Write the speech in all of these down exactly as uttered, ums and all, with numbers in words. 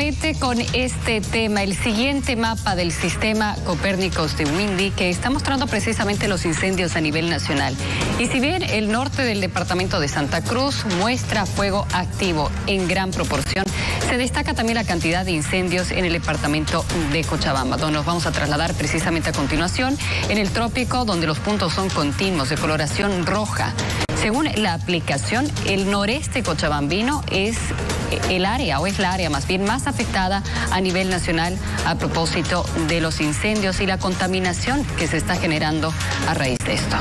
rápidamente con este tema, el siguiente mapa del sistema Copérnicos de Windy, que está mostrando precisamente los incendios a nivel nacional. Y si bien el norte del departamento de Santa Cruz muestra fuego activo en gran proporción, se destaca también la cantidad de incendios en el departamento de Cochabamba, donde nos vamos a trasladar precisamente a continuación, en el trópico, donde los puntos son continuos de coloración roja. Según la aplicación, el noreste cochabambino es el área, o es la área más bien más afectada a nivel nacional a propósito de los incendios y la contaminación que se está generando a raíz de esto.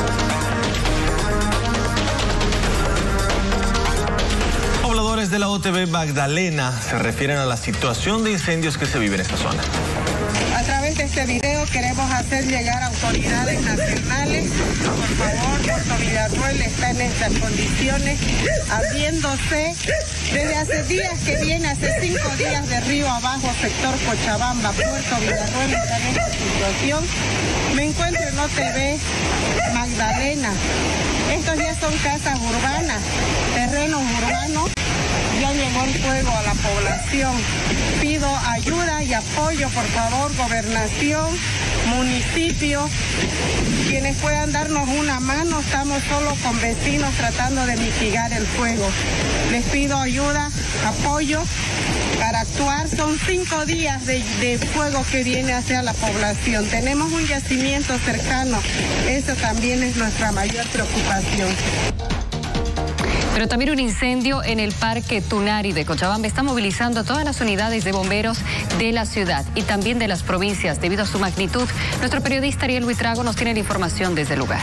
Pobladores de la O T B Magdalena se refieren a la situación de incendios que se vive en esta zona. A través de este video queremos hacer llegar a autoridades nacionales. Por favor, Puerto Villarroel está en estas condiciones, habiéndose desde hace días que viene, hace cinco días de río abajo, sector Cochabamba, Puerto Villarroel está en esta situación. Me encuentro en O T B Magdalena. Estos ya son casas urbanas, terrenos urbanos. Ya llegó el fuego a la población. Pido ayuda y apoyo, por favor, gobernación, municipio, quienes puedan darnos una mano. Estamos solo con vecinos tratando de mitigar el fuego. Les pido ayuda, apoyo para actuar. Son cinco días de, de fuego que viene hacia la población. Tenemos un yacimiento cercano. Eso también es nuestra mayor preocupación. Pero también un incendio en el Parque Tunari de Cochabamba está movilizando a todas las unidades de bomberos de la ciudad y también de las provincias debido a su magnitud. Nuestro periodista Ariel Huitrago nos tiene la información desde el lugar.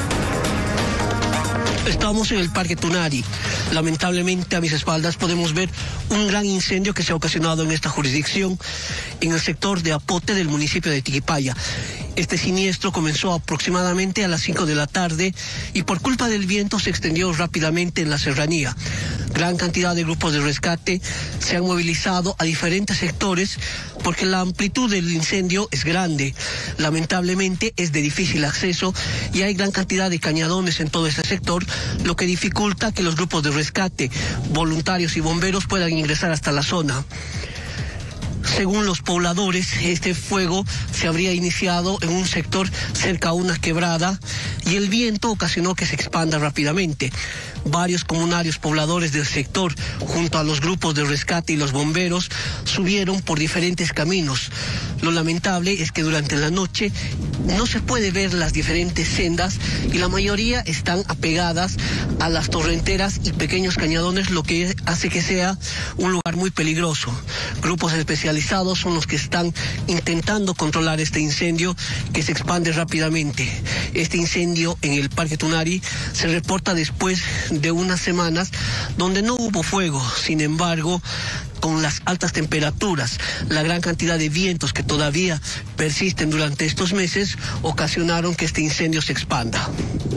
Estamos en el Parque Tunari. Lamentablemente a mis espaldas podemos ver un gran incendio que se ha ocasionado en esta jurisdicción, en el sector de Apote del municipio de Tiquipaya. Este siniestro comenzó aproximadamente a las cinco de la tarde y por culpa del viento se extendió rápidamente en la serranía. Gran cantidad de grupos de rescate se han movilizado a diferentes sectores porque la amplitud del incendio es grande. Lamentablemente es de difícil acceso y hay gran cantidad de cañadones en todo este sector, lo que dificulta que los grupos de rescate, voluntarios y bomberos puedan ingresar hasta la zona. Según los pobladores, este fuego se habría iniciado en un sector cerca a una quebrada y el viento ocasionó que se expanda rápidamente. Varios comunarios pobladores del sector, junto a los grupos de rescate y los bomberos, subieron por diferentes caminos. Lo lamentable es que durante la noche no se puede ver las diferentes sendas y la mayoría están apegadas a las torrenteras y pequeños cañadones, lo que hace que sea un lugar muy peligroso. Grupos especializados son los que están intentando controlar este incendio que se expande rápidamente. Este incendio en el Parque Tunari se reporta después de unas semanas donde no hubo fuego. Sin embargo, con las altas temperaturas, la gran cantidad de vientos que todavía persisten durante estos meses, ocasionaron que este incendio se expanda.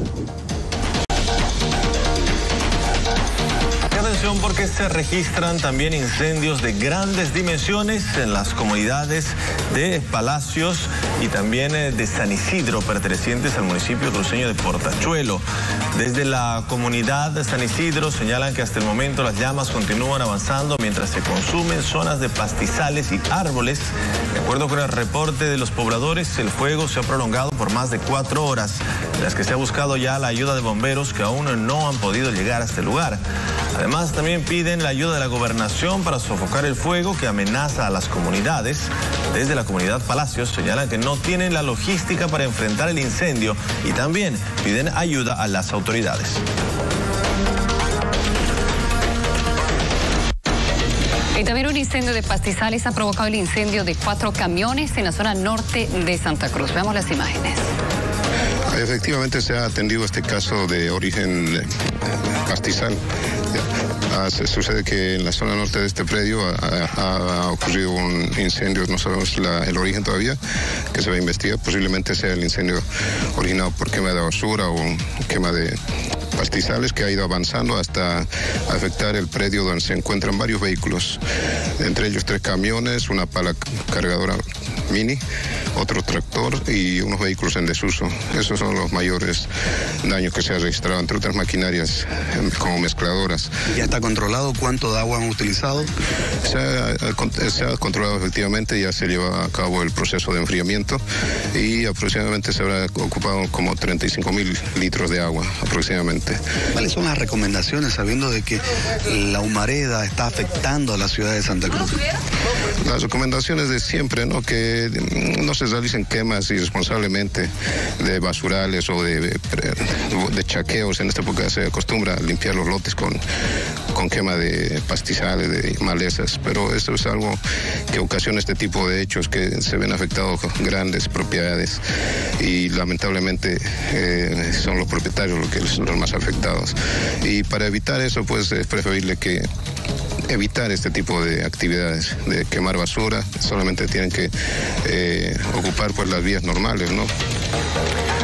Atención porque se registran también incendios de grandes dimensiones en las comunidades de Palacios y también de San Isidro, pertenecientes al municipio cruceño de Portachuelo. Desde la comunidad de San Isidro señalan que hasta el momento las llamas continúan avanzando mientras se consumen zonas de pastizales y árboles. De acuerdo con el reporte de los pobladores, el fuego se ha prolongado por más de cuatro horas, en las que se ha buscado ya la ayuda de bomberos que aún no han podido llegar a este lugar. Además, también piden la ayuda de la gobernación para sofocar el fuego que amenaza a las comunidades. Desde la comunidad Palacios señalan que no tienen la logística para enfrentar el incendio y también piden ayuda a las autoridades. Y también un incendio de pastizales ha provocado el incendio de cuatro camiones en la zona norte de Santa Cruz. Veamos las imágenes. Efectivamente se ha atendido este caso de origen eh, pastizal. Ah, se sucede que en la zona norte de este predio ha, ha, ha ocurrido un incendio, no sabemos la, el origen todavía, que se va a investigar. Posiblemente sea el incendio originado por quema de basura o quema de pastizales que ha ido avanzando hasta afectar el predio donde se encuentran varios vehículos, entre ellos tres camiones, una pala cargadora mini, otro tractor y unos vehículos en desuso. Esos son los mayores daños que se han registrado, entre otras maquinarias como mezcladoras. ¿Ya está controlado cuánto de agua han utilizado? Se ha, se ha controlado efectivamente, ya se lleva a cabo el proceso de enfriamiento y aproximadamente se habrá ocupado como treinta y cinco mil litros de agua aproximadamente. ¿Cuáles son las recomendaciones sabiendo de que la humareda está afectando a la ciudad de Santa Cruz? Las recomendaciones de siempre, ¿no? Que no se realicen quemas irresponsablemente de basurales o de, de, de chaqueos. En esta época se acostumbra a limpiar los lotes con, con quema de pastizales, de malezas, pero esto es algo que ocasiona este tipo de hechos, que se ven afectados grandes propiedades y lamentablemente eh, son los propietarios los que son los más afectados. Y para evitar eso, pues es preferible que evitar este tipo de actividades, de quemar basura. Solamente tienen que eh, ocupar pues las vías normales, ¿no?